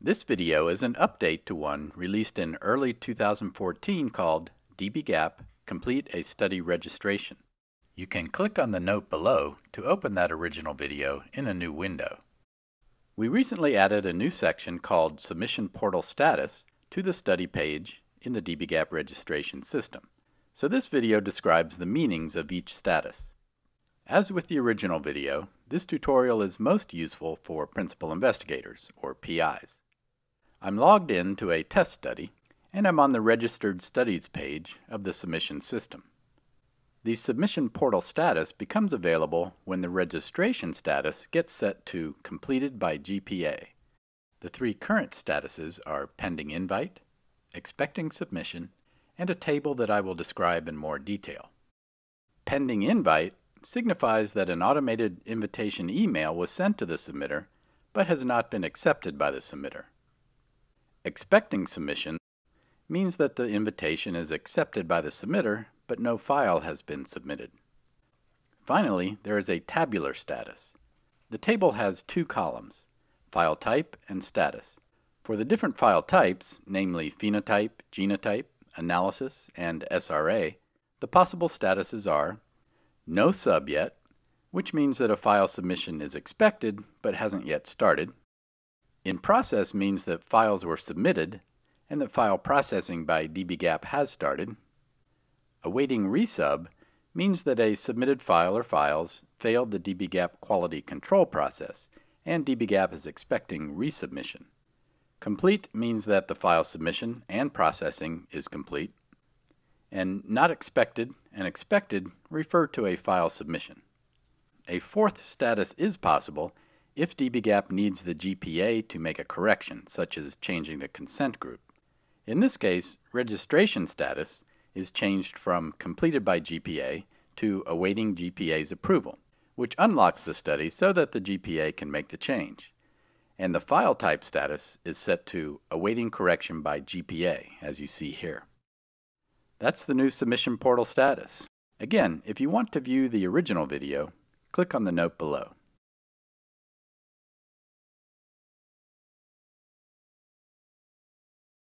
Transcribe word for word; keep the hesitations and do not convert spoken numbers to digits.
This video is an update to one released in early two thousand fourteen called dbGaP Complete a Study Registration. You can click on the note below to open that original video in a new window. We recently added a new section called Submission Portal Status to the study page in the dbGaP registration system. So this video describes the meanings of each status. As with the original video, this tutorial is most useful for principal investigators, or P Is. I'm logged in to a test study, and I'm on the Registered Studies page of the submission system. The Submission Portal Status becomes available when the registration status gets set to Completed by G P A. The three current statuses are Pending Invite, Expecting Submission, and a table that I will describe in more detail. Pending Invite signifies that an automated invitation email was sent to the submitter, but has not been accepted by the submitter. Expecting Submission means that the invitation is accepted by the submitter, but no file has been submitted. Finally, there is a Tabular Status. The table has two columns, File Type and Status. For the different file types, namely Phenotype, Genotype, Analysis, and S R A, the possible statuses are No Sub Yet, which means that a file submission is expected but hasn't yet started. In Process means that files were submitted and that file processing by dbGaP has started. Awaiting Resub means that a submitted file or files failed the dbGaP quality control process and dbGaP is expecting resubmission. Complete means that the file submission and processing is complete. And Not Expected and Expected refer to a file submission. A fourth status is possible if dbGaP needs the G P A to make a correction, such as changing the consent group. In this case, registration status is changed from Completed by G P A to Awaiting G P A's approval, which unlocks the study so that the G P A can make the change. And the file type status is set to Awaiting Correction by G P A, as you see here. That's the new Submission Portal Status. Again, if you want to view the original video, click on the note below.